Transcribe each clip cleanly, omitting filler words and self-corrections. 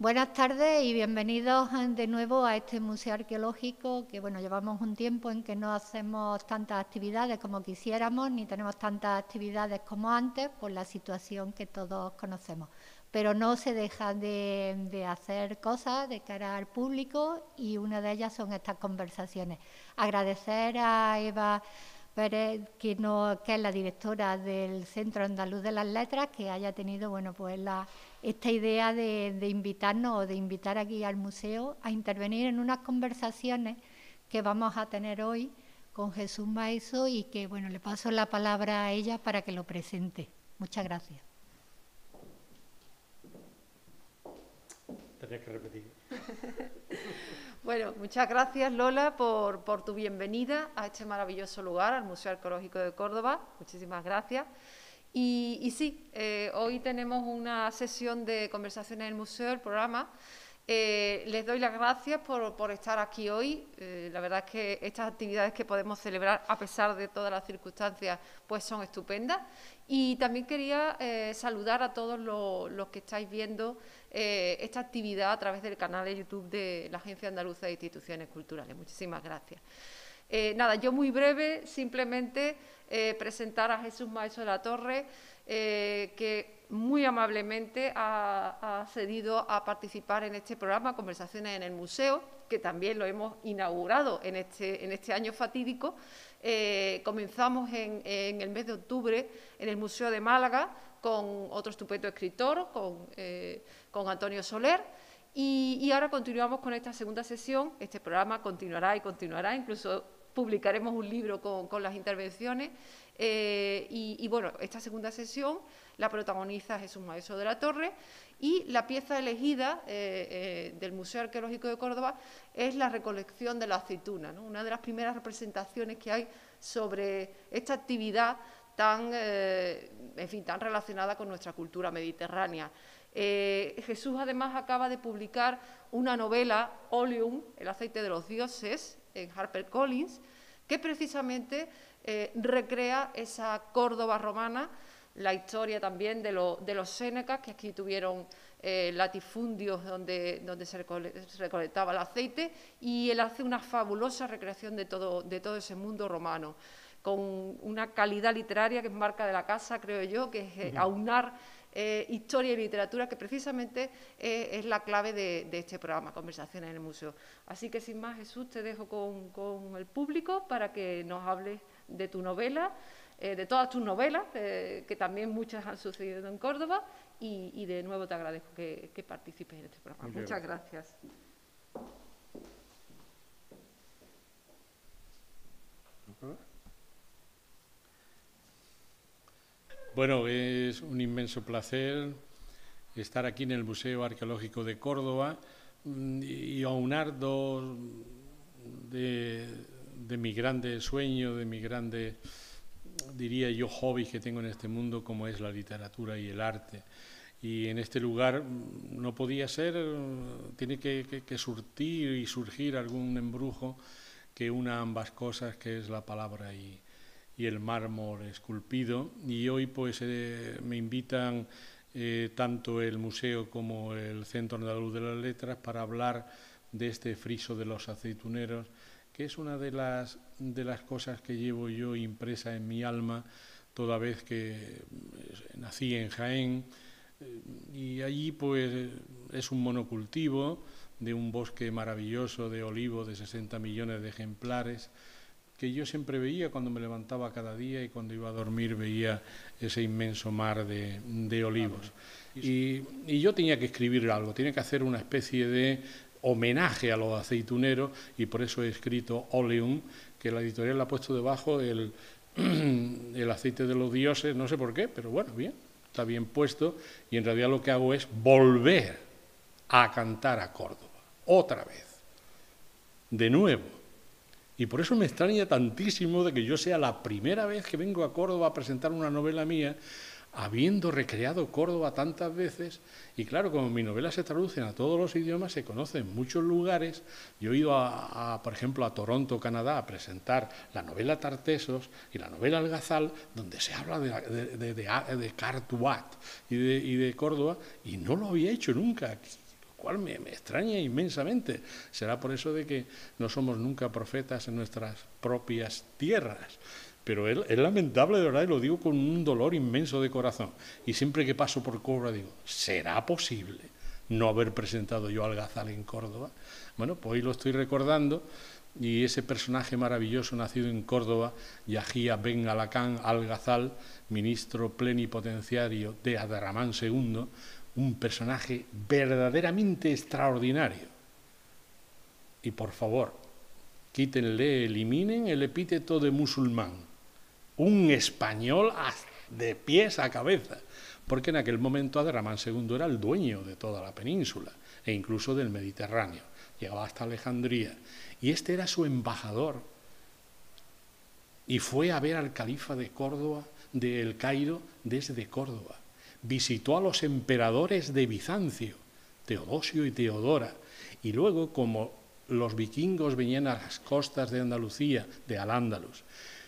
Buenas tardes y bienvenidos de nuevo a este museo arqueológico que, bueno, llevamos un tiempo en que no hacemos tantas actividades como quisiéramos, ni tenemos tantas actividades como antes por la situación que todos conocemos. Pero no se deja de hacer cosas de cara al público y una de ellas son estas conversaciones. Agradecer a Eva Pérez, que es la directora del Centro Andaluz de las Letras, que haya tenido, bueno, pues esta idea de invitarnos o de invitar aquí al museo a intervenir en unas conversaciones que vamos a tener hoy con Jesús Maeso y que, bueno, le paso la palabra a ella para que lo presente. Muchas gracias. Tenía que repetir. Bueno, muchas gracias, Lola, por tu bienvenida a este maravilloso lugar, al Museo Arqueológico de Córdoba. Muchísimas gracias. Y sí, hoy tenemos una sesión de conversaciones en el museo, el programa. Les doy las gracias por estar aquí hoy. La verdad es que estas actividades que podemos celebrar, a pesar de todas las circunstancias, pues son estupendas. Y también quería saludar a todos los que estáis viendo esta actividad a través del canal de YouTube de la Agencia Andaluza de Instituciones Culturales. Muchísimas gracias. Nada, yo muy breve, simplemente presentar a Jesús Maeso de la Torre, que muy amablemente ha cedido a participar en este programa, Conversaciones en el Museo, que también lo hemos inaugurado en este año fatídico. Comenzamos en el mes de octubre en el Museo de Málaga con otro estupendo escritor, con Antonio Soler, y ahora continuamos con esta segunda sesión. Este programa continuará y continuará, incluso publicaremos un libro con las intervenciones y bueno, esta segunda sesión la protagoniza Jesús Maeso de la Torre y la pieza elegida del Museo Arqueológico de Córdoba es la recolección de la aceituna, ¿no? Una de las primeras representaciones que hay sobre esta actividad tan relacionada con nuestra cultura mediterránea. Jesús además acaba de publicar una novela, Oleum, El aceite de los dioses, en HarperCollins, que precisamente recrea esa Córdoba romana, la historia también de los sénecas, que aquí tuvieron latifundios donde se recolectaba el aceite, y él hace una fabulosa recreación de todo ese mundo romano, con una calidad literaria que es marca de la casa, creo yo, que es aunar historia y literatura, que precisamente es la clave de este programa, Conversaciones en el Museo. Así que, sin más, Jesús, te dejo con el público para que nos hables de tu novela, de todas tus novelas, que también muchas han sucedido en Córdoba, y de nuevo te agradezco que participes en este programa. Muchas gracias. Bueno, es un inmenso placer estar aquí en el Museo Arqueológico de Córdoba y aunar dos de mi grande sueño, de mi grande, diría yo, hobby que tengo en este mundo, como es la literatura y el arte. Y en este lugar no podía ser, tiene que surtir y surgir algún embrujo que una ambas cosas, que es la palabra y el mármol esculpido. Y hoy pues me invitan tanto el museo como el Centro Andaluz de las Letras para hablar de este friso de los aceituneros, que es una de las cosas que llevo yo impresa en mi alma toda vez que nací en Jaén, y allí pues es un monocultivo de un bosque maravilloso de olivo de 60 millones de ejemplares, que yo siempre veía cuando me levantaba cada día, y cuando iba a dormir veía ese inmenso mar de olivos. Y yo tenía que escribir algo, tenía que hacer una especie de homenaje a los aceituneros, y por eso he escrito Oleum, que la editorial le ha puesto debajo el aceite de los dioses, no sé por qué, pero bueno, bien, está bien puesto, y en realidad lo que hago es volver a cantar a Córdoba, otra vez, de nuevo. Y por eso me extraña tantísimo de que yo sea la primera vez que vengo a Córdoba a presentar una novela mía, habiendo recreado Córdoba tantas veces. Y claro, como mis novelas se traducen a todos los idiomas, se conocen muchos lugares. Yo he ido, por ejemplo, a Toronto, Canadá, a presentar la novela Tartesos y la novela Algazal, donde se habla de Cartuat y de Córdoba, y no lo había hecho nunca aquí. cual me extraña inmensamente. Será por eso de que no somos nunca profetas en nuestras propias tierras. Pero es lamentable, de verdad, y lo digo con un dolor inmenso de corazón. Y siempre que paso por Córdoba digo, ¿será posible no haber presentado yo al Gazal en Córdoba? Bueno, pues hoy lo estoy recordando, y ese personaje maravilloso nacido en Córdoba, Yahía Ben Alacán al-Gazal, ministro plenipotenciario de Abderramán II, un personaje verdaderamente extraordinario. Y por favor, quítenle, eliminen el epíteto de musulmán. Un español de pies a cabeza, porque en aquel momento Abderramán II era el dueño de toda la península e incluso del Mediterráneo, llegaba hasta Alejandría, y este era su embajador, y fue a ver al califa de Córdoba, del Cairo, desde Córdoba, visitó a los emperadores de Bizancio, Teodosio y Teodora, y luego, como los vikingos venían a las costas de Andalucía, de Al-Ándalus,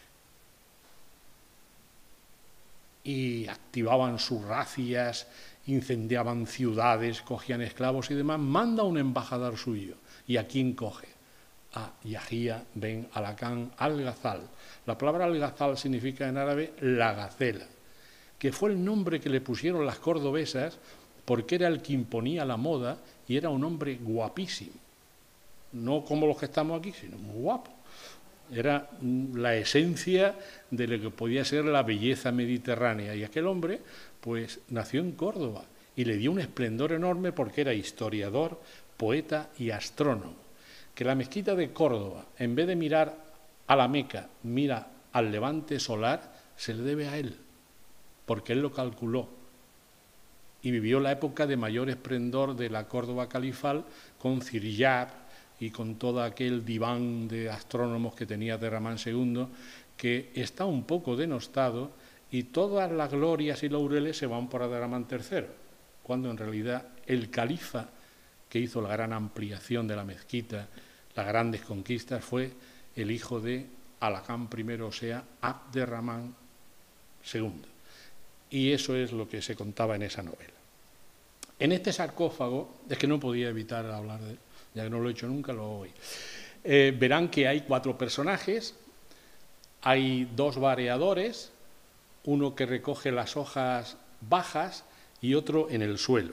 y activaban sus razias, incendiaban ciudades, cogían esclavos y demás, manda un embajador suyo. ¿Y a quién coge? A Yahía Ben Alacán al-Gazal. La palabra al-Gazal significa en árabe la gacela, que fue el nombre que le pusieron las cordobesas porque era el que imponía la moda y era un hombre guapísimo. No como los que estamos aquí, sino muy guapo. Era la esencia de lo que podía ser la belleza mediterránea. Y aquel hombre, pues, nació en Córdoba y le dio un esplendor enorme porque era historiador, poeta y astrónomo. Que la mezquita de Córdoba, en vez de mirar a la Meca, mira al levante solar, se le debe a él, porque él lo calculó. Y vivió la época de mayor esplendor de la Córdoba califal con Ziryab, y con todo aquel diván de astrónomos que tenía Abderramán II, que está un poco denostado, y todas las glorias y laureles se van por Abderramán III, cuando en realidad el califa que hizo la gran ampliación de la mezquita, las grandes conquistas, fue el hijo de Alacán I, o sea, Abderramán II. Y eso es lo que se contaba en esa novela. En este sarcófago, es que no podía evitar hablar de él, ya que no lo he hecho nunca, lo hago hoy. Verán que hay 4 personajes, hay 2 vareadores, uno que recoge las hojas bajas y otro en el suelo.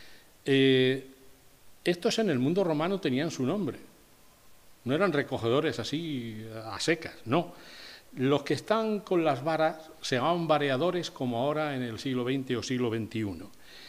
Estos en el mundo romano tenían su nombre, no eran recogedores así a secas, no. Los que están con las varas se llamaban vareadores, como ahora en el siglo XX o siglo XXI.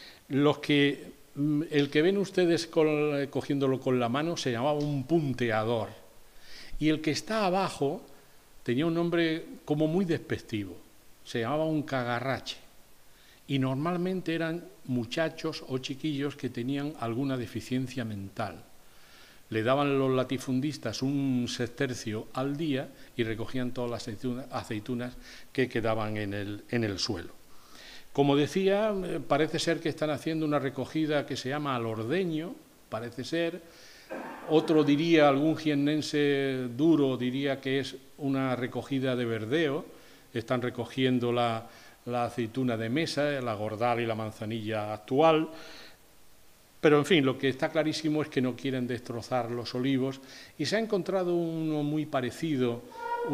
El que ven ustedes cogiéndolo con la mano se llamaba un punteador, y el que está abajo tenía un nombre como muy despectivo, se llamaba un cagarrache, y normalmente eran muchachos o chiquillos que tenían alguna deficiencia mental. Le daban los latifundistas un sestercio al día y recogían todas las aceitunas que quedaban en el suelo. Como decía, parece ser que están haciendo una recogida que se llama al ordeño, parece ser. Otro diría, algún jiennense duro diría que es una recogida de verdeo. Están recogiendo la aceituna de mesa, la gordal y la manzanilla actual. Pero, en fin, lo que está clarísimo es que no quieren destrozar los olivos, y se ha encontrado uno muy parecido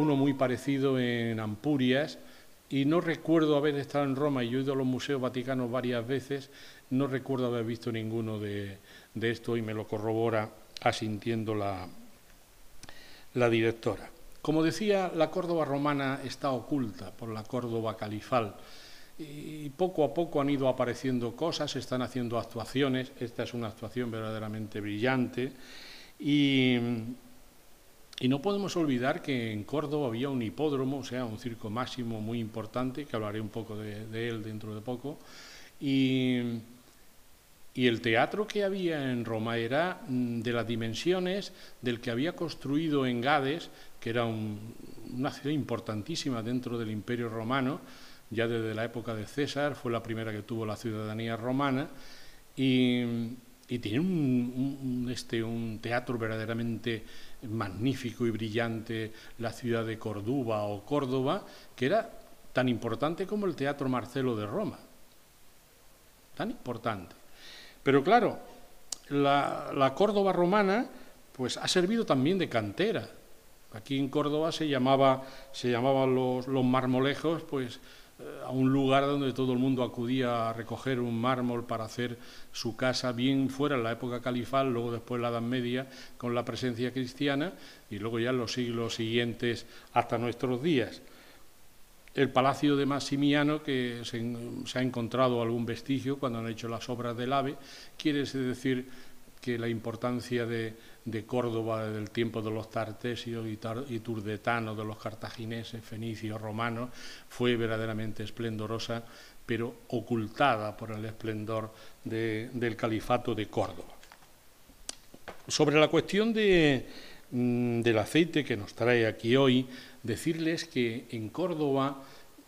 en Ampurias, y no recuerdo haber estado en Roma, y yo he ido a los museos vaticanos varias veces, no recuerdo haber visto ninguno de esto, y me lo corrobora asintiendo la directora. Como decía, la Córdoba romana está oculta por la Córdoba califal, y poco a poco han ido apareciendo cosas, se están haciendo actuaciones. Esta es una actuación verdaderamente brillante, y no podemos olvidar que en Córdoba había un hipódromo, o sea, un circo máximo muy importante, que hablaré un poco de él dentro de poco, y el teatro que había en Roma era de las dimensiones del que había construido en Gades, que era una ciudad importantísima dentro del Imperio Romano. Ya desde la época de César fue la primera que tuvo la ciudadanía romana, y tiene un teatro verdaderamente magnífico y brillante, la ciudad de Córdoba o Córdoba, que era tan importante como el Teatro Marcelo de Roma, tan importante. Pero claro, la Córdoba romana pues ha servido también de cantera. Aquí en Córdoba se llamaban los marmolejos, pues a un lugar donde todo el mundo acudía a recoger un mármol para hacer su casa, bien fuera en la época califal, luego después la Edad Media con la presencia cristiana y luego ya en los siglos siguientes hasta nuestros días. El palacio de Maximiano, que se ha encontrado algún vestigio cuando han hecho las obras del AVE, quiere decir que la importancia de Córdoba desde el tiempo de los tartesios y turdetanos, de los cartagineses, fenicios, romanos, fue verdaderamente esplendorosa, pero ocultada por el esplendor del califato de Córdoba. Sobre la cuestión del aceite que nos trae aquí hoy, decirles que en Córdoba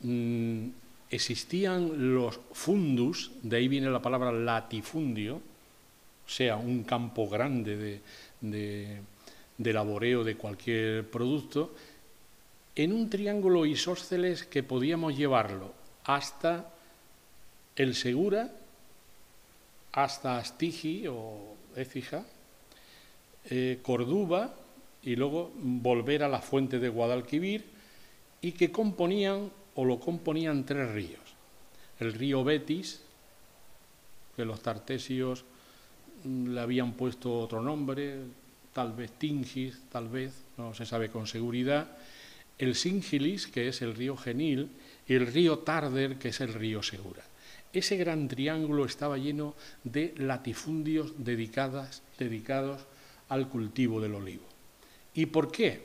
existían los fundus, de ahí viene la palabra latifundio, o sea, un campo grande de laboreo de cualquier producto, en un triángulo isósceles que podíamos llevarlo hasta el Segura, hasta Astigi o Écija, Córdoba, y luego volver a la fuente de Guadalquivir, y que lo componían 3 ríos. El río Betis, que los tartesios le habían puesto otro nombre, tal vez Tingis, tal vez, no se sabe con seguridad, el Singilis, que es el río Genil, y el río Tarder, que es el río Segura. Ese gran triángulo estaba lleno de latifundios dedicados al cultivo del olivo. ¿Y por qué?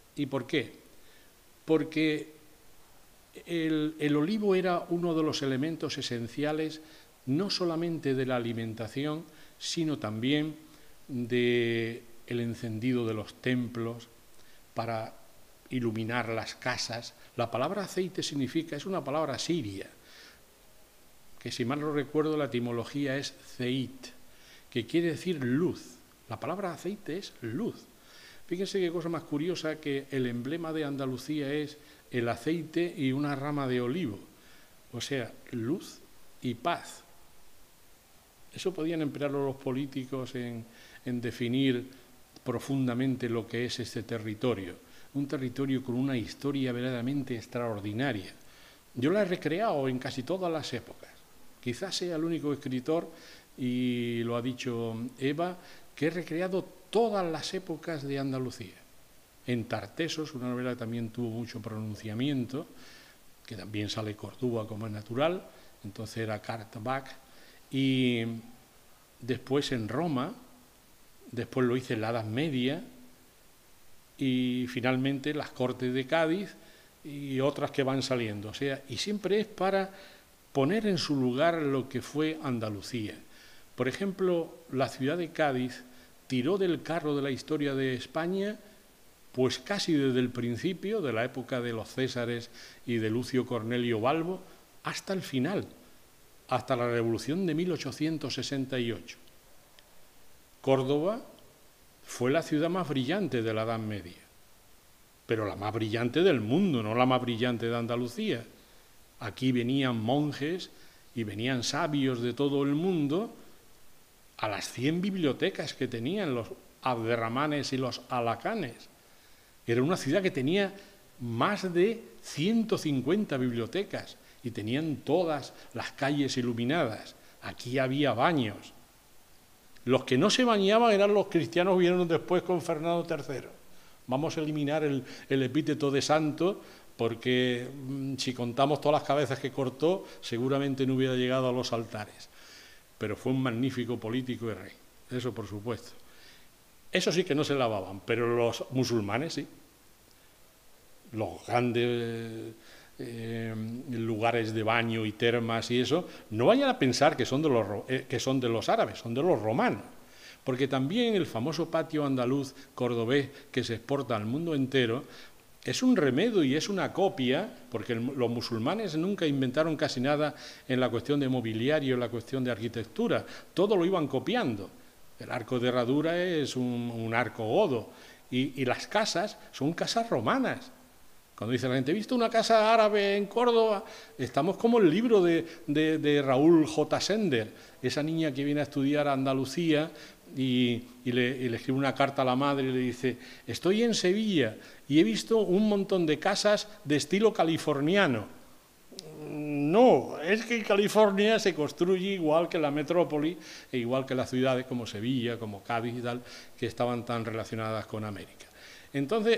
Porque el olivo era uno de los elementos esenciales no solamente de la alimentación, sino también del encendido de los templos, para iluminar las casas. La palabra aceite es una palabra siria, que si mal no recuerdo la etimología es zeit, que quiere decir luz. La palabra aceite es luz. Fíjense qué cosa más curiosa, que el emblema de Andalucía es el aceite y una rama de olivo, o sea, luz y paz. Eso podían emplearlo los políticos en definir profundamente lo que es este territorio, un territorio con una historia verdaderamente extraordinaria. Yo la he recreado en casi todas las épocas. Quizás sea el único escritor, y lo ha dicho Eva, que he recreado todas las épocas de Andalucía. En Tartesos, una novela que también tuvo mucho pronunciamiento, que también sale Córdoba como es natural, entonces era Cartabac, y después en Roma, después lo hice en la Edad Media, y finalmente las Cortes de Cádiz y otras que van saliendo. O sea, y siempre es para poner en su lugar lo que fue Andalucía. Por ejemplo, la ciudad de Cádiz tiró del carro de la historia de España, pues casi desde el principio, de la época de los Césares y de Lucio Cornelio Balbo, hasta el final, hasta la Revolución de 1868. Córdoba fue la ciudad más brillante de la Edad Media, pero la más brillante del mundo, no la más brillante de Andalucía. Aquí venían monjes y venían sabios de todo el mundo a las 100 bibliotecas que tenían los abderramanes y los alacanes. Era una ciudad que tenía más de 150 bibliotecas y tenían todas las calles iluminadas. Aquí había baños. Los que no se bañaban eran los cristianos que vinieron después con Fernando III. Vamos a eliminar el epíteto de santo, porque si contamos todas las cabezas que cortó, seguramente no hubiera llegado a los altares. Pero fue un magnífico político y rey, eso por supuesto. Eso sí que no se lavaban, pero los musulmanes sí. Los grandes lugares de baño y termas y eso, no vayan a pensar que son de los árabes, son de los romanos. Porque también el famoso patio andaluz cordobés que se exporta al mundo entero es un remedio y es una copia, porque los musulmanes nunca inventaron casi nada en la cuestión de mobiliario, en la cuestión de arquitectura, todo lo iban copiando. El arco de herradura es un arco godo y las casas son casas romanas. Cuando dice la gente, ¿he visto una casa árabe en Córdoba? Estamos como el libro de Raúl J. Sender, esa niña que viene a estudiar a Andalucía y le escribe una carta a la madre y le dice: estoy en Sevilla y he visto un montón de casas de estilo californiano. No, es que California se construye igual que la metrópoli e igual que las ciudades como Sevilla, como Cádiz y tal, que estaban tan relacionadas con América. Entonces,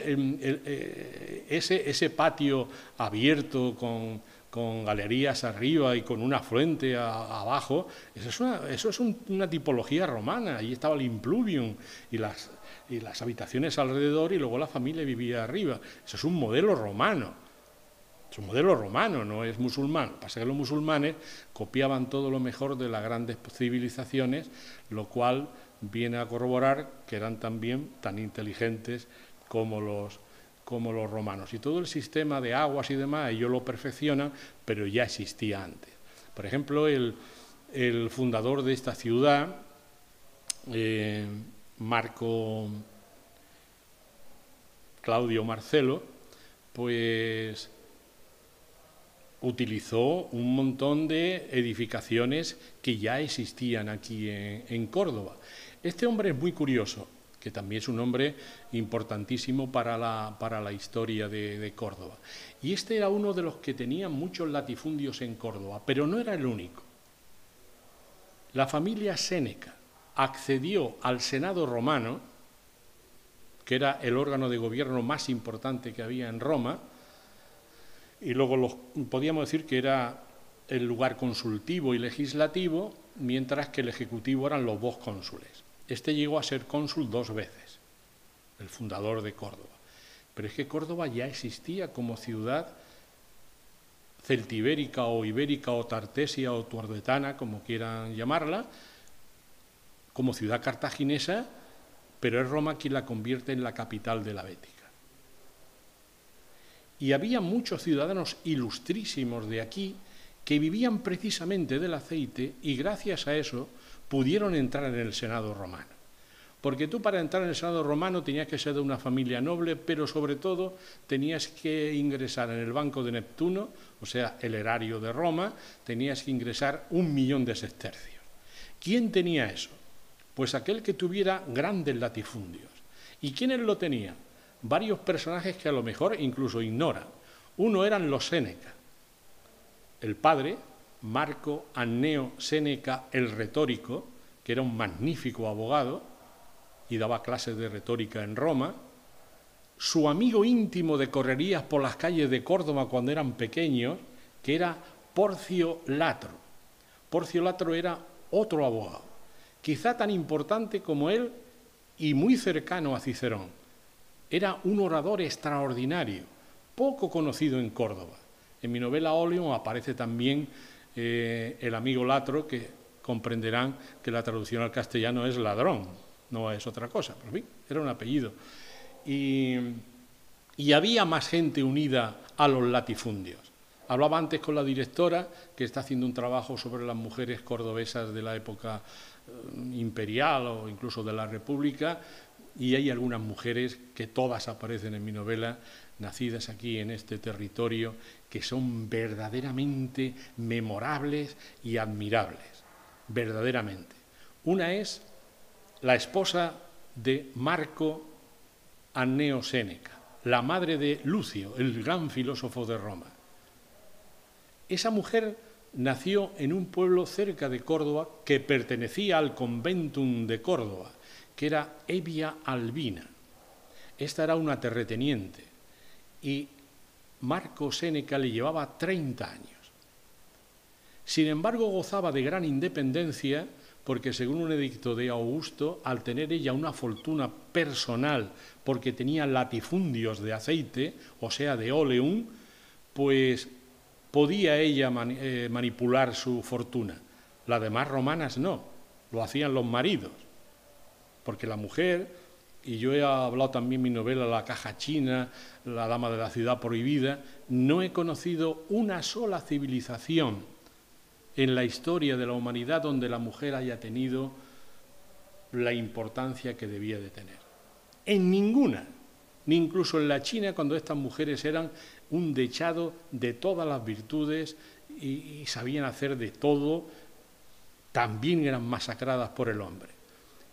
ese patio abierto con galerías arriba y con una fuente abajo, eso es una tipología romana. Allí estaba el impluvium y las habitaciones alrededor, y luego la familia vivía arriba. Eso es un modelo romano. Es un modelo romano, no es musulmán. Pasa que los musulmanes copiaban todo lo mejor de las grandes civilizaciones, lo cual viene a corroborar que eran también tan inteligentes como los romanos. Y todo el sistema de aguas y demás, ellos lo perfeccionan, pero ya existía antes. Por ejemplo, el fundador de esta ciudad, Claudio Marcelo, pues utilizó un montón de edificaciones que ya existían aquí en Córdoba. Este hombre es muy curioso, que también es un hombre importantísimo para la historia de Córdoba. Y este era uno de los que tenía muchos latifundios en Córdoba, pero no era el único. La familia Séneca accedió al Senado romano, que era el órgano de gobierno más importante que había en Roma, y luego podíamos decir que era el lugar consultivo y legislativo, mientras que el ejecutivo eran los dos cónsules. Este llegó a ser cónsul 2 veces, el fundador de Córdoba. Pero es que Córdoba ya existía como ciudad celtibérica o ibérica o tartesia o tuardetana, como quieran llamarla, como ciudad cartaginesa, pero es Roma quien la convierte en la capital de la Bética. Y había muchos ciudadanos ilustrísimos de aquí que vivían precisamente del aceite, y gracias a eso pudieron entrar en el Senado romano. Porque tú, para entrar en el Senado romano, tenías que ser de una familia noble, pero sobre todo tenías que ingresar en el Banco de Neptuno, o sea, el erario de Roma, tenías que ingresar 1.000.000 de sestercios. ¿Quién tenía eso? Pues aquel que tuviera grandes latifundios. ¿Y quiénes lo tenían? Varios personajes que a lo mejor incluso ignoran. Uno eran los Séneca. El padre, Marco Anneo Séneca el retórico, que era un magnífico abogado y daba clases de retórica en Roma. Su amigo íntimo de correrías por las calles de Córdoba cuando eran pequeños, que era Porcio Latro. Porcio Latro era otro abogado, quizá tan importante como él y muy cercano a Cicerón. Era un orador extraordinario, poco conocido en Córdoba. En mi novela Óleo aparece también el amigo Latro, que comprenderán que la traducción al castellano es ladrón, no es otra cosa, pero en fin, era un apellido. Y había más gente unida a los latifundios. Hablaba antes con la directora, que está haciendo un trabajo sobre las mujeres cordobesas de la época imperial o incluso de la República, y hay algunas mujeres que todas aparecen en mi novela, nacidas aquí en este territorio, que son verdaderamente memorables y admirables, verdaderamente. Una es la esposa de Marco Anneo Séneca, la madre de Lucio, el gran filósofo de Roma. Esa mujer nació en un pueblo cerca de Córdoba que pertenecía al conventum de Córdoba, que era Evia Albina. Esta era una terrateniente y Marco Séneca le llevaba 30 años. Sin embargo, gozaba de gran independencia porque, según un edicto de Augusto, al tener ella una fortuna personal porque tenía latifundios de aceite, o sea, de oleum, pues podía ella manipular su fortuna. Las demás romanas no, lo hacían los maridos. Porque la mujer, y yo he hablado también en mi novela La caja china, La dama de la ciudad prohibida, no he conocido una sola civilización en la historia de la humanidad donde la mujer haya tenido la importancia que debía de tener. En ninguna, ni incluso en la China, cuando estas mujeres eran un dechado de todas las virtudes y sabían hacer de todo, también eran masacradas por el hombre.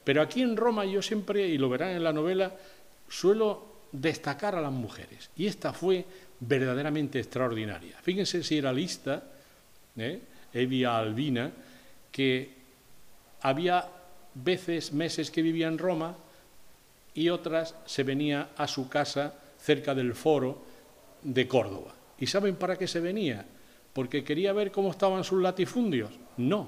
Pero aquí en Roma yo siempre, y lo verán en la novela, suelo destacar a las mujeres. Y esta fue verdaderamente extraordinaria. Fíjense si era lista, Evia Albina, que había veces, meses que vivía en Roma y otras se venía a su casa cerca del Foro de Córdoba. ¿Y saben para qué se venía? ¿Porque quería ver cómo estaban sus latifundios? No.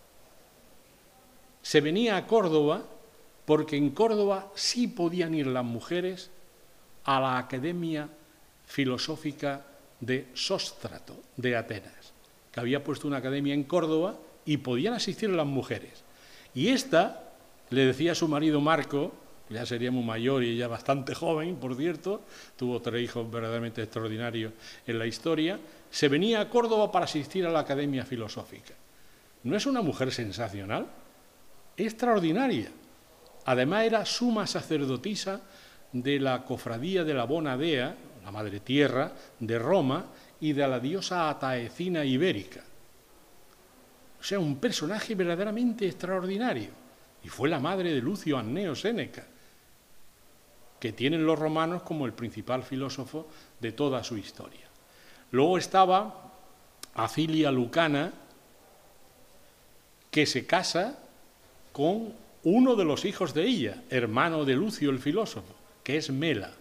Se venía a Córdoba porque en Córdoba sí podían ir las mujeres a la Academia Filosófica de Sóstrato de Atenas, que había puesto una academia en Córdoba y podían asistir las mujeres. Y esta, le decía a su marido Marco, que ya sería muy mayor y ya bastante joven, por cierto, tuvo 3 hijos verdaderamente extraordinarios en la historia, se venía a Córdoba para asistir a la Academia Filosófica. ¿No es una mujer sensacional? Extraordinaria. Además era suma sacerdotisa de la cofradía de la Bona Dea, la Madre Tierra, de Roma, y de la diosa Ataecina ibérica. O sea, un personaje verdaderamente extraordinario. Y fue la madre de Lucio Anneo Séneca, que tienen los romanos como el principal filósofo de toda su historia. Luego estaba Acilia Lucana, que se casa con uno de los hijos de ella, hermano de Lucio el filósofo, que es Mela.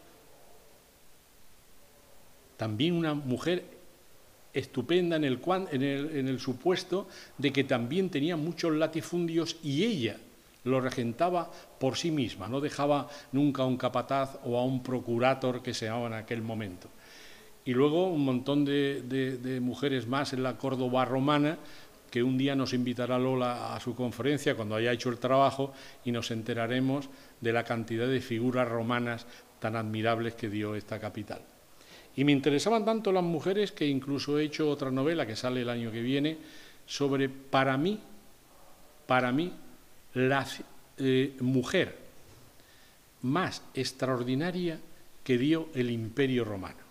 También una mujer estupenda en el supuesto de que también tenía muchos latifundios y ella lo regentaba por sí misma, no dejaba nunca a un capataz o a un procurator que se llamaba en aquel momento. Y luego un montón de mujeres más en la Córdoba romana, que un día nos invitará Lola a su conferencia cuando haya hecho el trabajo y nos enteraremos de la cantidad de figuras romanas tan admirables que dio esta capital. Y me interesaban tanto las mujeres que incluso he hecho otra novela que sale el año que viene sobre, para mí, la mujer más extraordinaria que dio el Imperio Romano.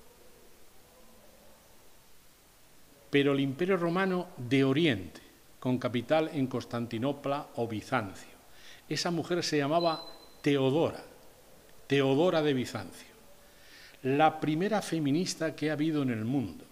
Pero el Imperio Romano de Oriente, con capital en Constantinopla o Bizancio. Esa mujer se llamaba Teodora de Bizancio. La primera feminista que ha habido en el mundo.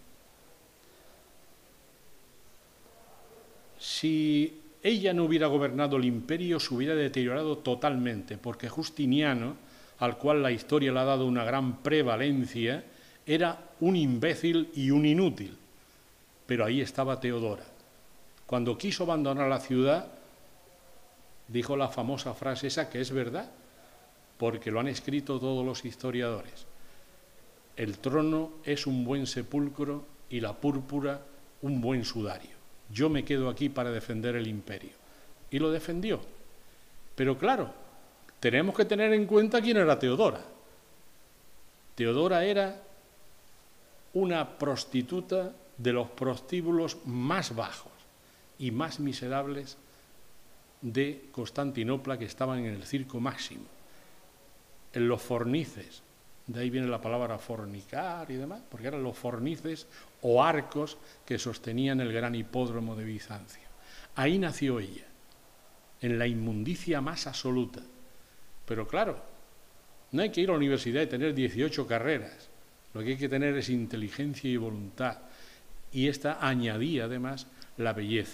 Si ella no hubiera gobernado el imperio, se hubiera deteriorado totalmente, porque Justiniano, al cual la historia le ha dado una gran prevalencia, era un imbécil y un inútil. Pero ahí estaba Teodora. Cuando quiso abandonar la ciudad, dijo la famosa frase esa, que es verdad, porque lo han escrito todos los historiadores. El trono es un buen sepulcro y la púrpura un buen sudario. Yo me quedo aquí para defender el imperio. Y lo defendió. Pero claro, tenemos que tener en cuenta quién era Teodora. Teodora era una prostituta de los prostíbulos más bajos y más miserables de Constantinopla, que estaban en el circo máximo, en los fornices. De ahí viene la palabra fornicar y demás, porque eran los fornices o arcos que sostenían el gran hipódromo de Bizancio. Ahí nació ella, en la inmundicia más absoluta. Pero claro, no hay que ir a la universidad y tener 18 carreras. Lo que hay que tener es inteligencia y voluntad. Y esta añadía además la belleza.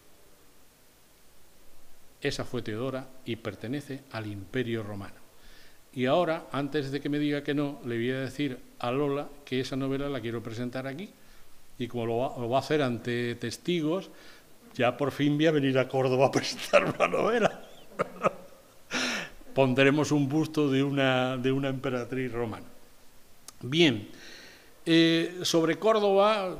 Esa fue Teodora y pertenece al Imperio Romano. Y ahora, antes de que me diga que no, le voy a decir a Lola que esa novela la quiero presentar aquí. Y como lo va a hacer ante testigos, ya por fin voy a venir a Córdoba a presentar una novela. Pondremos un busto de una emperatriz romana. Bien, sobre Córdoba,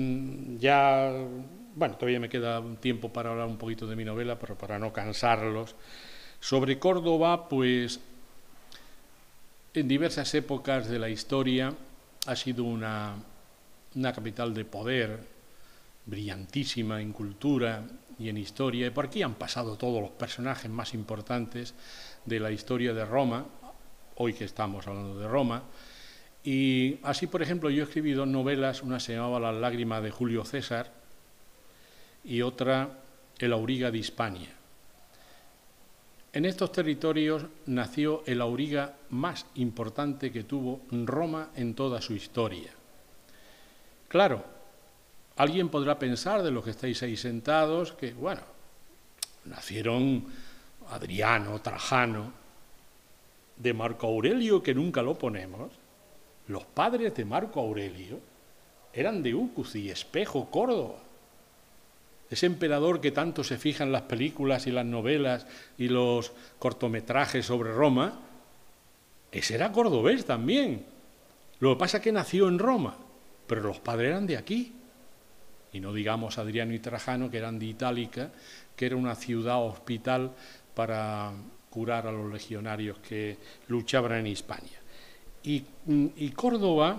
todavía me queda un tiempo para hablar un poquito de mi novela, pero para no cansarlos. Sobre Córdoba, pues, en diversas épocas de la historia ha sido una capital de poder, brillantísima en cultura y en historia, y por aquí han pasado todos los personajes más importantes de la historia de Roma, hoy que estamos hablando de Roma. Y así, por ejemplo, yo he escrito 2 novelas, una se llamaba Las lágrimas de Julio César y otra El auriga de Hispania. En estos territorios nació el auriga más importante que tuvo Roma en toda su historia. Claro, alguien podrá pensar, de los que estáis ahí sentados, que, bueno, nacieron Adriano, Trajano, de Marco Aurelio, que nunca lo ponemos. Los padres de Marco Aurelio eran de Ucuzi, Espejo, Córdoba. Ese emperador que tanto se fija en las películas y las novelas y los cortometrajes sobre Roma, ese era cordobés también. Lo que pasa es que nació en Roma, pero los padres eran de aquí. Y no digamos Adriano y Trajano, que eran de Itálica, que era una ciudad hospital para curar a los legionarios que luchaban en Hispania. Y Córdoba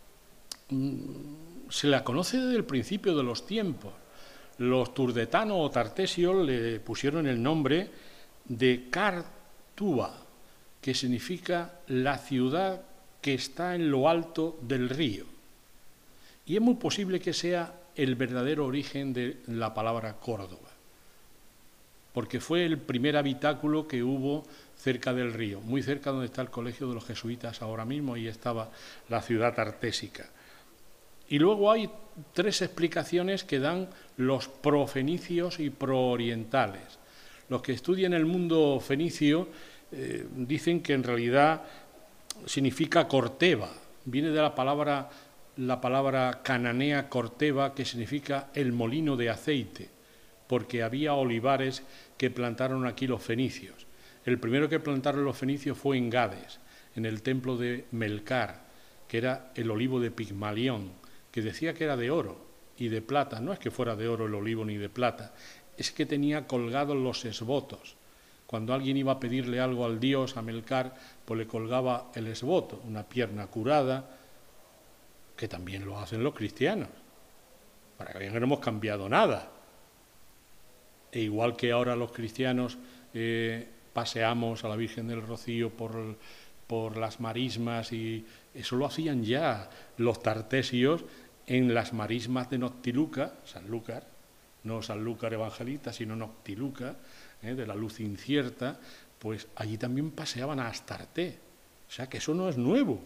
se la conoce desde el principio de los tiempos. Los turdetanos o tartesios le pusieron el nombre de Car-Tuba, que significa la ciudad que está en lo alto del río. Y es muy posible que sea el verdadero origen de la palabra Córdoba, porque fue el primer habitáculo que hubo cerca del río, muy cerca donde está el colegio de los jesuitas ahora mismo, ahí estaba la ciudad tartésica. Y luego hay tres explicaciones que dan los profenicios y proorientales. Los que estudian el mundo fenicio dicen que en realidad significa corteva, viene de la palabra cananea corteva, que significa el molino de aceite, porque había olivares que plantaron aquí los fenicios. El primero que plantaron los fenicios fue en Gades, en el templo de Melcar, que era el olivo de Pigmalión, que decía que era de oro y de plata. No es que fuera de oro el olivo ni de plata, es que tenía colgados los esvotos. Cuando alguien iba a pedirle algo al dios, a Melcar, pues le colgaba el esvoto, una pierna curada, que también lo hacen los cristianos, para que vean que no hemos cambiado nada. E igual que ahora los cristianos paseamos a la Virgen del Rocío por las marismas, y eso lo hacían ya los tartesios en las marismas de Noctiluca, Sanlúcar, no Sanlúcar Evangelista, sino Noctiluca, de la luz incierta, pues allí también paseaban a Astarte. O sea que eso no es nuevo.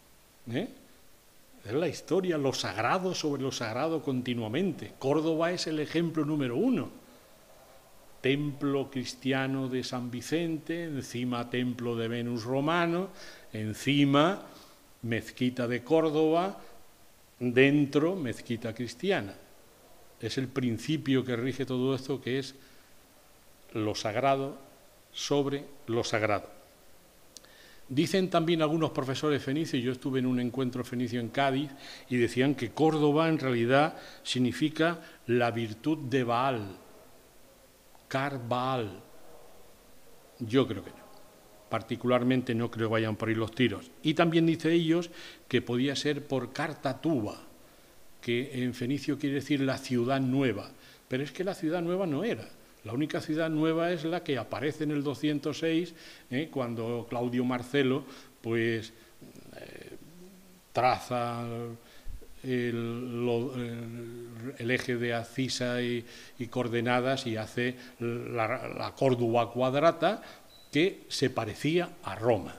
Es la historia, lo sagrado sobre lo sagrado continuamente. Córdoba es el ejemplo número 1. Templo cristiano de San Vicente, encima templo de Venus romano, encima mezquita de Córdoba, dentro mezquita cristiana. Es el principio que rige todo esto, que es lo sagrado sobre lo sagrado. Dicen también algunos profesores fenicios, yo estuve en un encuentro fenicio en Cádiz, y decían que Córdoba en realidad significa la virtud de Baal, Car Baal. Yo creo que no. Particularmente no creo que vayan por ahí los tiros. Y también dice ellos que podía ser por Cartatuba, que en fenicio quiere decir la ciudad nueva, pero es que la ciudad nueva no era. La única ciudad nueva es la que aparece en el 206, cuando Claudio Marcelo pues traza el eje de abscisa y coordenadas y hace la Córdoba cuadrata, que se parecía a Roma.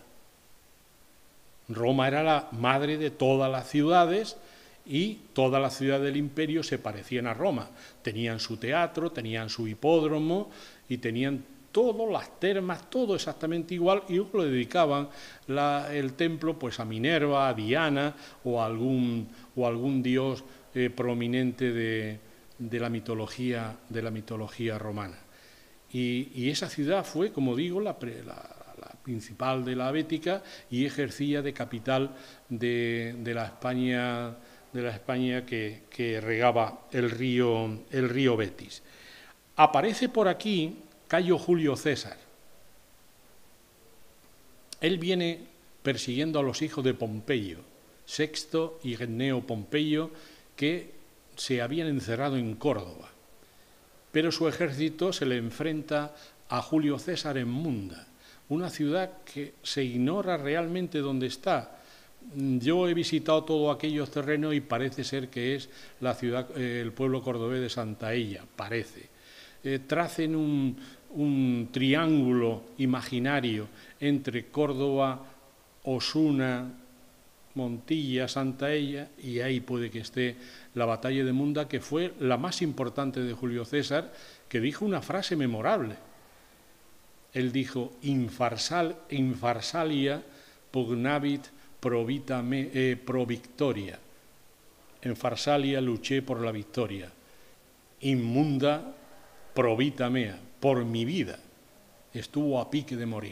Roma era la madre de todas las ciudades, y todas las ciudades del imperio se parecían a Roma. Tenían su teatro, tenían su hipódromo y tenían todas las termas, todo exactamente igual, y luego le dedicaban el templo pues a Minerva, a Diana o a algún dios prominente de la mitología romana. Y esa ciudad fue, como digo, la principal de la Bética, y ejercía de capital de la España que regaba el río Betis. Aparece por aquí Cayo Julio César. Él viene persiguiendo a los hijos de Pompeyo, Sexto y Gneo Pompeyo, que se habían encerrado en Córdoba. Pero su ejército se le enfrenta a Julio César en Munda, una ciudad que se ignora realmente dónde está. Yo he visitado todos aquellos terrenos y parece ser que es la ciudad, el pueblo cordobés de Santaella, parece. Tracen un triángulo imaginario entre Córdoba, Osuna, Montilla, Santaella, y ahí puede que esté la batalla de Munda, que fue la más importante de Julio César, que dijo una frase memorable. Él dijo: in Farsalia pugnavit pro victoria. En Farsalia luché por la victoria. In Munda pro vita mea, por mi vida. Estuvo a pique de morir.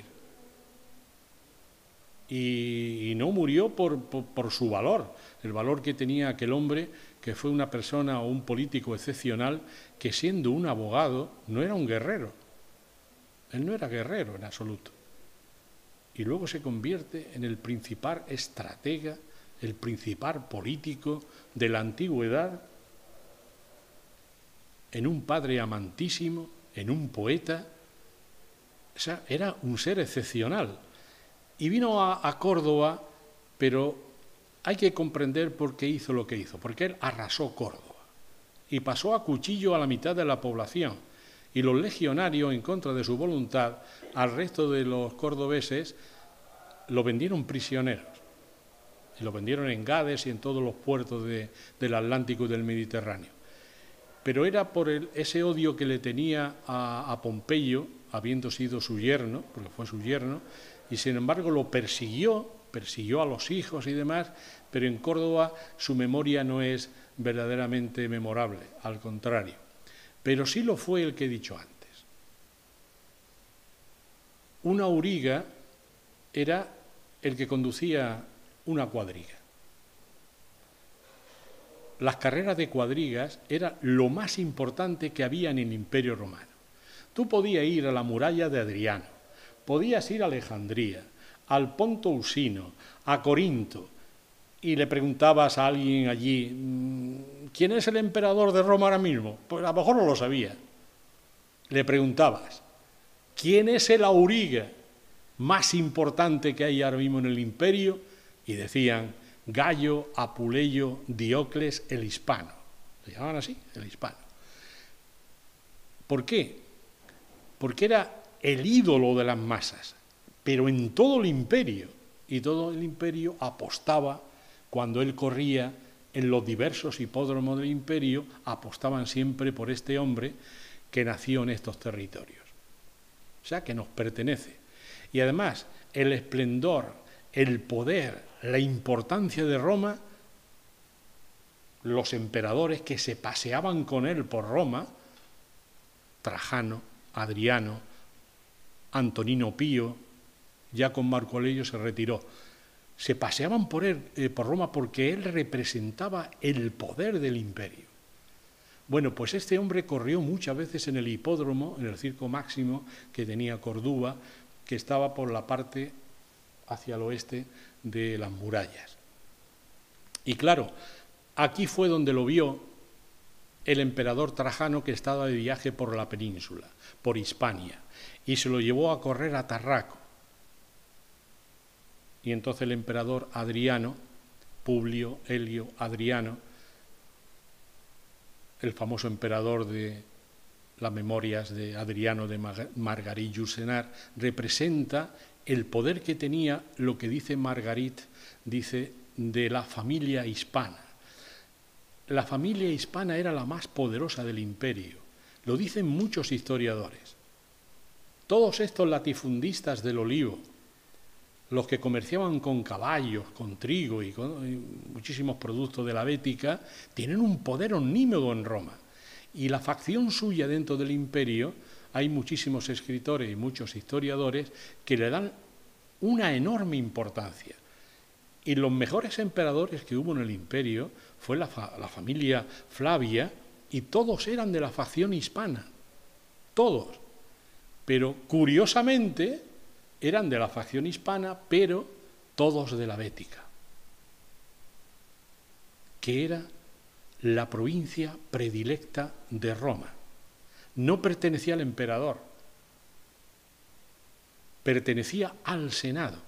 Y no murió por su valor, el valor que tenía aquel hombre, que fue una persona o un político excepcional, que siendo un abogado no era un guerrero. Él no era guerrero en absoluto. Y luego se convierte en el principal estratega, el principal político de la antigüedad, en un padre amantísimo, en un poeta. O sea, era un ser excepcional. Y vino a Córdoba, pero hay que comprender por qué hizo lo que hizo, porque él arrasó Córdoba y pasó a cuchillo a la mitad de la población. Y los legionarios, en contra de su voluntad, al resto de los cordobeses, lo vendieron prisioneros. Y lo vendieron en Gades y en todos los puertos del Atlántico y del Mediterráneo. Pero era por ese odio que le tenía a Pompeyo, habiendo sido su yerno, porque fue su yerno, y sin embargo lo persiguió a los hijos y demás, pero en Córdoba su memoria no es verdaderamente memorable, al contrario. Pero sí lo fue el que he dicho antes. Un auriga era el que conducía una cuadriga. Las carreras de cuadrigas era lo más importante que había en el Imperio Romano. Tú podías ir a la muralla de Adriano, podías ir a Alejandría, al Ponto Usino, a Corinto, y le preguntabas a alguien allí: ¿quién es el emperador de Roma ahora mismo? Pues a lo mejor no lo sabía. Le preguntabas: ¿quién es el auriga más importante que hay ahora mismo en el imperio? Y decían: Gallo Apuleyo Diocles el Hispano. Le llamaban así, el Hispano. ¿Por qué? Porque era el ídolo de las masas, pero en todo el imperio, y todo el imperio apostaba, cuando él corría en los diversos hipódromos del imperio, apostaban siempre por este hombre que nació en estos territorios. O sea, que nos pertenece. Y además, el esplendor, el poder, la importancia de Roma, los emperadores que se paseaban con él por Roma, Trajano, Adriano, Antonino Pío, ya con Marco Aurelio se retiró, se paseaban por Roma porque él representaba el poder del imperio. Bueno, pues este hombre corrió muchas veces en el hipódromo, en el Circo Máximo que tenía Córdoba, que estaba por la parte hacia el oeste de las murallas. Y claro, aquí fue donde lo vio el emperador Trajano, que estaba de viaje por la península, por Hispania, y se lo llevó a correr a Tarraco. Y entonces el emperador Adriano, Publio Helio Adriano, el famoso emperador de las memorias de Adriano de Margarit Yourcenar, representa el poder que tenía, lo que dice Margarit, dice, de la familia hispana. La familia hispana era la más poderosa del imperio, lo dicen muchos historiadores. Todos estos latifundistas del olivo, los que comerciaban con caballos, con trigo y con muchísimos productos de la Bética, tienen un poder omnímodo en Roma. Y la facción suya dentro del imperio, hay muchísimos escritores y muchos historiadores que le dan una enorme importancia. Y los mejores emperadores que hubo en el imperio fue la familia Flavia, y todos eran de la facción hispana, todos. Pero curiosamente eran de la facción hispana, pero todos de la Bética, que era la provincia predilecta de Roma. No pertenecía al emperador, pertenecía al Senado.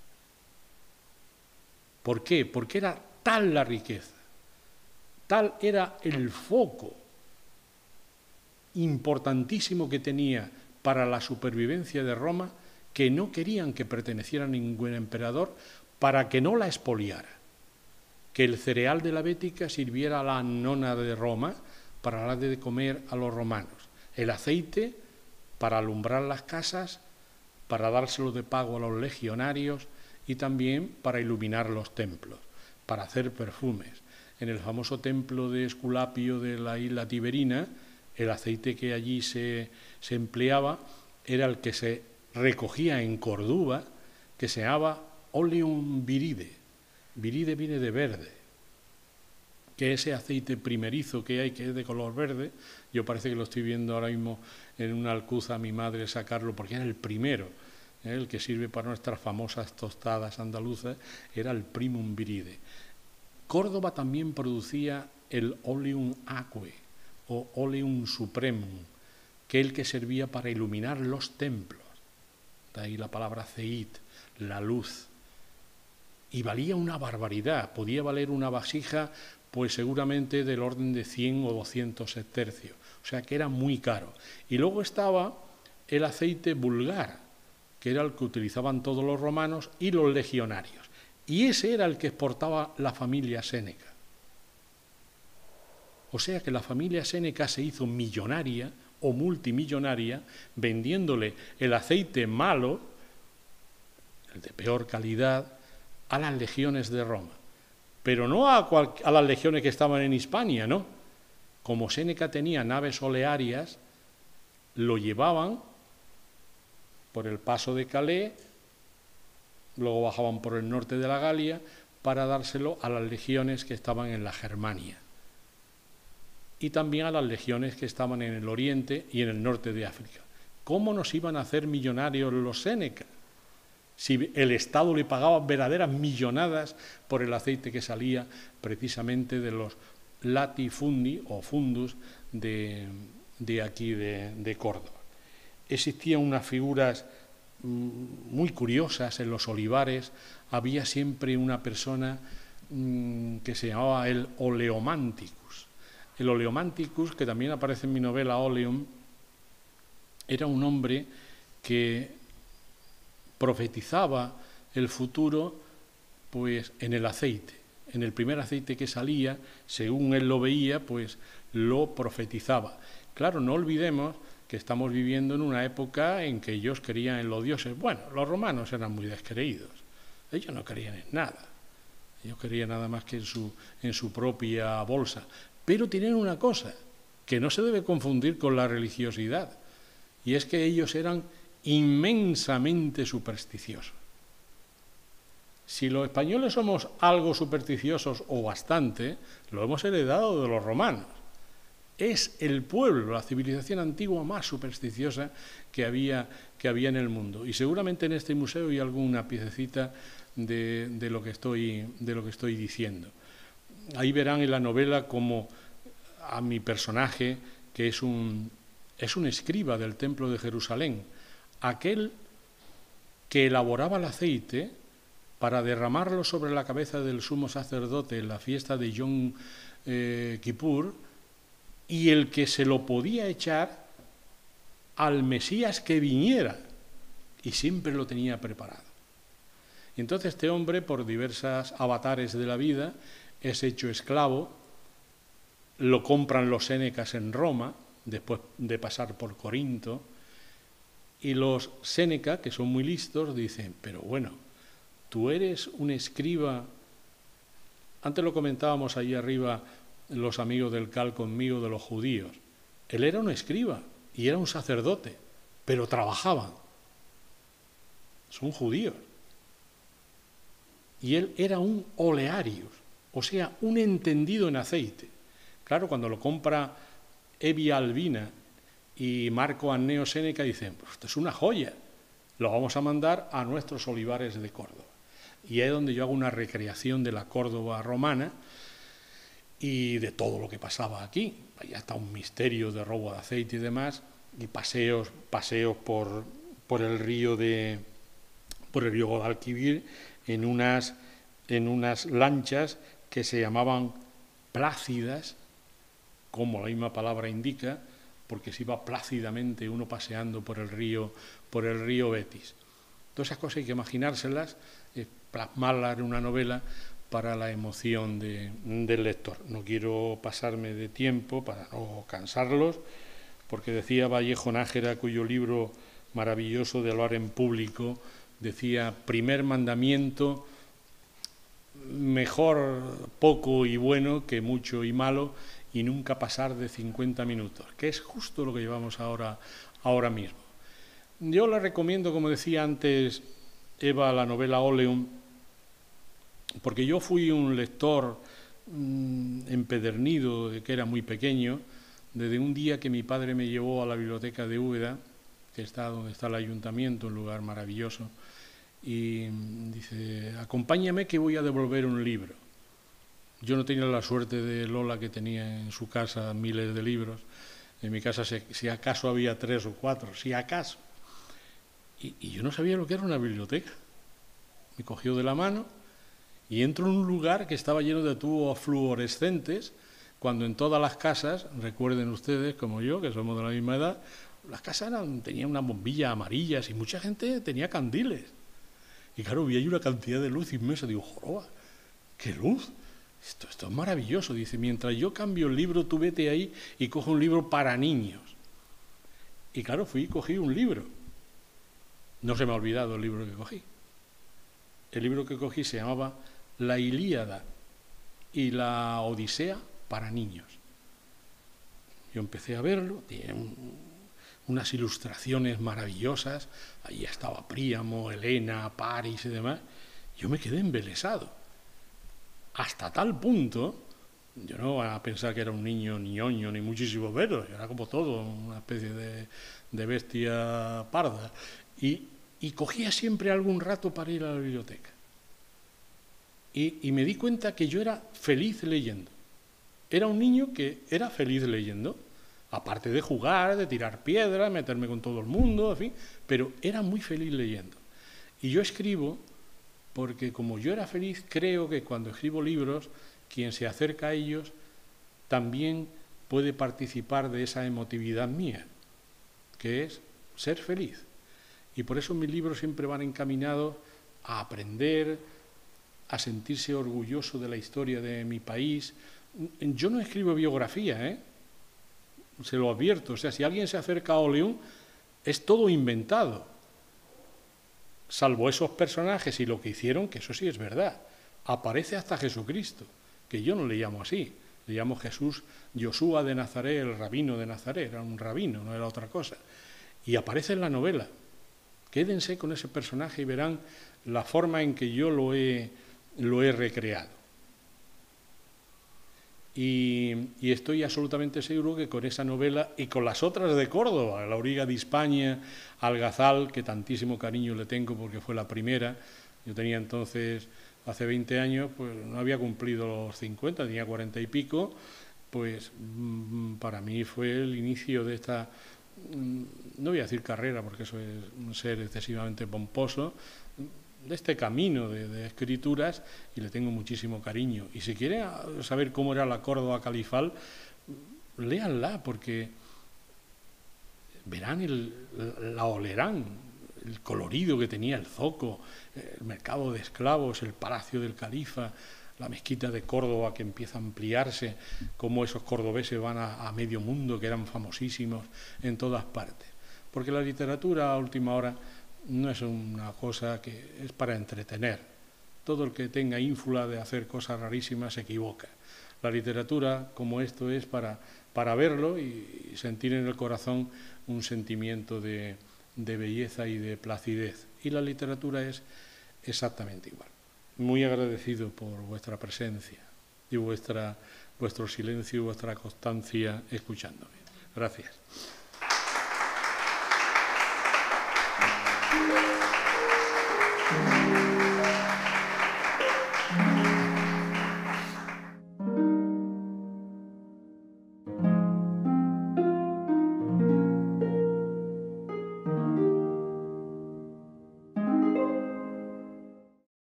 ¿Por qué? Porque era tal la riqueza, tal era el foco importantísimo que tenía para la supervivencia de Roma, que no querían que perteneciera a ningún emperador para que no la expoliara. Que el cereal de la Bética sirviera a la nona de Roma para darle de comer a los romanos. El aceite para alumbrar las casas, para dárselo de pago a los legionarios y también para iluminar los templos, para hacer perfumes. En el famoso templo de Esculapio de la isla Tiberina, el aceite que allí se empleaba era el que se recogía en Córdoba, que se llamaba oleum viride. Viride viene de verde, que ese aceite primerizo que hay, que es de color verde, yo parece que lo estoy viendo ahora mismo en una alcuza a mi madre sacarlo, porque era el primero, el que sirve para nuestras famosas tostadas andaluzas, era el primum viride. Córdoba también producía el oleum aquae, o oleum supremum, que es el que servía para iluminar los templos. De ahí la palabra ceit, la luz. Y valía una barbaridad, podía valer una vasija pues seguramente del orden de 100 o 200 sestercios, o sea que era muy caro. Y luego estaba el aceite vulgar, que era el que utilizaban todos los romanos y los legionarios, y ese era el que exportaba la familia Séneca. O sea que la familia Séneca se hizo millonaria o multimillonaria vendiéndole el aceite malo, el de peor calidad, a las legiones de Roma. Pero no a las legiones que estaban en Hispania, no. Como Séneca tenía naves olearias, lo llevaban por el paso de Calais, luego bajaban por el norte de la Galia para dárselo a las legiones que estaban en la Germania y también a las legiones que estaban en el oriente y en el norte de África. ¿Cómo nos iban a hacer millonarios los Séneca? Si el Estado le pagaba verdaderas millonadas por el aceite que salía precisamente de los latifundi o fundus de aquí de Córdoba. Existían unas figuras muy curiosas en los olivares, había siempre una persona que se llamaba el Oleomanticus. El Oleomanticus, que también aparece en mi novela Oleum, era un hombre que profetizaba el futuro pues en el aceite. En el primer aceite que salía, según él lo veía, pues lo profetizaba. Claro, no olvidemos que estamos viviendo en una época en que ellos creían en los dioses. Bueno, los romanos eran muy descreídos. Ellos no creían en nada. Ellos creían nada más que en su propia bolsa. Pero tienen una cosa que no se debe confundir con la religiosidad, y es que ellos eran inmensamente supersticiosos. Si los españoles somos algo supersticiosos o bastante, lo hemos heredado de los romanos. Es el pueblo, la civilización antigua más supersticiosa que había en el mundo. Y seguramente en este museo hay alguna piececita de lo que estoy diciendo. Ahí verán en la novela como a mi personaje, que es un escriba del templo de Jerusalén, aquel que elaboraba el aceite para derramarlo sobre la cabeza del sumo sacerdote en la fiesta de Yom Kippur, y el que se lo podía echar al Mesías que viniera, y siempre lo tenía preparado. Y entonces este hombre, por diversas avatares de la vida, es hecho esclavo, lo compran los sénecas en Roma, después de pasar por Corinto, y los sénecas, que son muy listos, dicen, pero bueno, tú eres un escriba. Antes lo comentábamos ahí arriba, los amigos del CAL conmigo, de los judíos. Él era un escriba y era un sacerdote, pero trabajaban. Son judíos. Y él era un olearius, o sea, un entendido en aceite. Claro, cuando lo compra Evia Albina y Marco Anneo Séneca, dicen, pues esto es una joya, lo vamos a mandar a nuestros olivares de Córdoba. Y es donde yo hago una recreación de la Córdoba romana y de todo lo que pasaba aquí. Allá está un misterio de robo de aceite y demás, y paseos por el río Guadalquivir en unas lanchas que se llamaban plácidas, como la misma palabra indica, porque se iba plácidamente uno paseando por el río Betis. Todas esas cosas hay que imaginárselas, plasmarlas en una novela para la emoción del lector. No quiero pasarme de tiempo para no cansarlos, porque decía Vallejo Nájera, cuyo libro maravilloso de hablar en público decía: primer mandamiento, mejor poco y bueno que mucho y malo, y nunca pasar de 50 minutos, que es justo lo que llevamos ahora mismo. Yo le recomiendo, como decía antes Eva, la novela Oleum, porque yo fui un lector empedernido de que era muy pequeño, desde un día que mi padre me llevó a la biblioteca de Úbeda, que está donde está el ayuntamiento, un lugar maravilloso, y dice: acompáñame que voy a devolver un libro. Yo no tenía la suerte de Lola, que tenía en su casa miles de libros. En mi casa si acaso había 3 o 4, si acaso. Y yo no sabía lo que era una biblioteca. Me cogió de la mano y entro en un lugar que estaba lleno de tubos fluorescentes, cuando en todas las casas, recuerden ustedes, como yo, que somos de la misma edad, las casas tenían unas bombillas amarillas y mucha gente tenía candiles. Y claro, vi ahí una cantidad de luz inmensa. Digo, joroba, qué luz. Esto es maravilloso. Dice: mientras yo cambio el libro, tú vete ahí y coge un libro para niños. Y claro, fui y cogí un libro. No se me ha olvidado el libro que cogí. El libro que cogí se llamaba La Ilíada y la Odisea para niños. Yo empecé a verlo, tiene unas ilustraciones maravillosas, ahí estaba Príamo, Helena, Paris y demás. Yo me quedé embelesado. Hasta tal punto, yo no voy a pensar que era un niño ni ñoño, ni muchísimo menos, era como todo, una especie de bestia parda. Y cogía siempre algún rato para ir a la biblioteca. Y me di cuenta que yo era feliz leyendo. Era un niño que era feliz leyendo, aparte de jugar, de tirar piedras, meterme con todo el mundo, en fin, pero era muy feliz leyendo. Y yo escribo porque, como yo era feliz, creo que cuando escribo libros, quien se acerca a ellos también puede participar de esa emotividad mía, que es ser feliz. Y por eso mis libros siempre van encaminados a aprender, a sentirse orgulloso de la historia de mi país. Yo no escribo biografía, se lo advierto. O sea, si alguien se acerca a Oleum, es todo inventado, salvo esos personajes y lo que hicieron, que eso sí es verdad. Aparece hasta Jesucristo, que yo no le llamo así, le llamo Jesús Josué de Nazaret, el rabino de Nazaret, era un rabino, no era otra cosa. Y aparece en la novela. Quédense con ese personaje y verán la forma en que yo lo he recreado. Y estoy absolutamente seguro que con esa novela y con las otras de Córdoba, La Auriga de España, Algazal, que tantísimo cariño le tengo porque fue la primera. Yo tenía entonces, hace 20 años, pues no había cumplido los 50, tenía 40 y pico, pues para mí fue el inicio de esta, no voy a decir carrera porque eso es ser excesivamente pomposo, de este camino de escrituras, y le tengo muchísimo cariño. Y si quieren saber cómo era la Córdoba califal, léanla, porque verán, la olerán, el colorido que tenía el zoco, el mercado de esclavos, el palacio del califa, la mezquita de Córdoba que empieza a ampliarse, cómo esos cordobeses van a medio mundo, que eran famosísimos en todas partes. Porque la literatura a última hora no es una cosa que es para entretener. Todo el que tenga ínfula de hacer cosas rarísimas se equivoca. La literatura, como esto, es para verlo y sentir en el corazón un sentimiento de belleza y de placidez. Y la literatura es exactamente igual. Muy agradecido por vuestra presencia y vuestro silencio y vuestra constancia escuchándome. Gracias.